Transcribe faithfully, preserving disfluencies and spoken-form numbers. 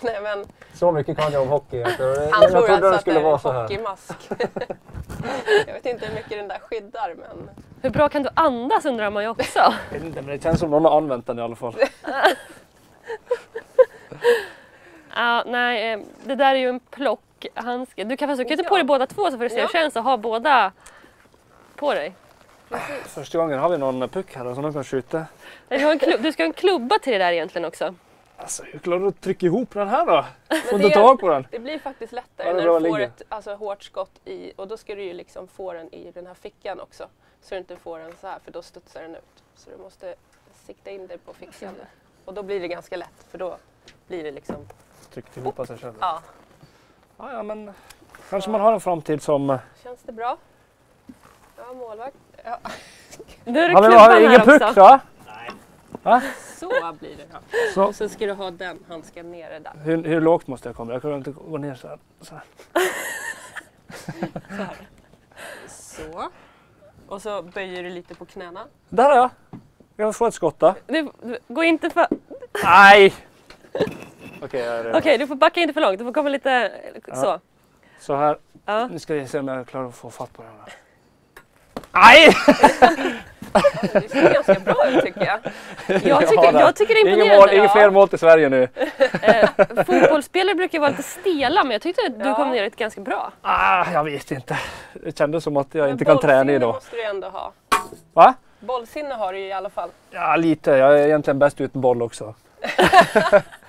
Nej, men... Så mycket kan jag om hockey. Jag, Han jag tror trodde alltså det att det är en så här. hockeymask. Jag vet inte hur mycket den där skyddar, men... Hur bra kan du andas undrar man ju också. Jag vet inte, men det känns som någon har använt den i alla fall. Ja, nej, eh, det där är ju en plockhandske. Du kan faktiskt du kan ta på dig båda två så får du se hur Ja. det känns att ha båda på dig. Första gången har vi någon puck här som de kan skjuta. Nej, Du, har en klubb, du ska ha en klubba till det där egentligen också. Alltså, hur klarar du att trycka ihop den här då? Får det- inte tag på den. Det blir faktiskt lättare Ja, det är när bra du får ligger. ett alltså, hårt skott i, och då ska du ju liksom få den i den här fickan också. Så du inte får den så här, för då studsar den ut. Så du måste sikta in dig på fickan. Och då blir det ganska lätt, för då blir det liksom... Tryckt ihop sig själv. Ja, Ja, ja, men kanske man har en framtid som... känns det bra? Ja, målvakt. Ja. Nu är det Har vi klubban har ingen här puck också. då? Så blir det. Så, Och så ska du ha den handsken nere där. hur, hur lågt måste jag komma? Jag kan inte gå ner så här. Så, här. Så här. Så. Och så böjer du lite på knäna. Där är jag. Jag får ett skott då. Du, du, gå inte för... Nej! Okej, jag är redo. Okej, du får backa inte för långt. Du får komma lite så. Så här. Ja. Nu ska vi se om jag klarar att få fatt på den här. Nej! Alltså, det ser ganska bra ut tycker jag. Jag tycker, jag tycker det är Ingen, imponerande. mål, ingen fler mål till Sverige nu. Eh, fotbollsspelare brukar ju vara lite stela, men jag tyckte att du Ja. kom ner ett ganska bra. Ah, jag vet inte. Det kändes som att jag Men inte kan träna bollsinne idag. måste du ändå ha. Va? Bollsinne har du ju i alla fall. Ja, lite. Jag är egentligen bäst utan boll också.